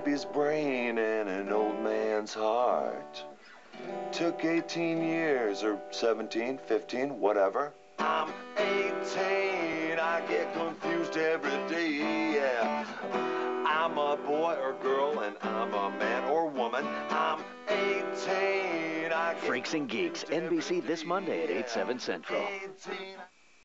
baby's brain and an old man's heart. Took 18 years, or 17, 15, whatever. I'm 18, I get confused every day, yeah. I'm a boy or girl, and I'm a man or woman. I'm 18, I get Freaks and Geeks, NBC this Monday at 8/7 Central. 18.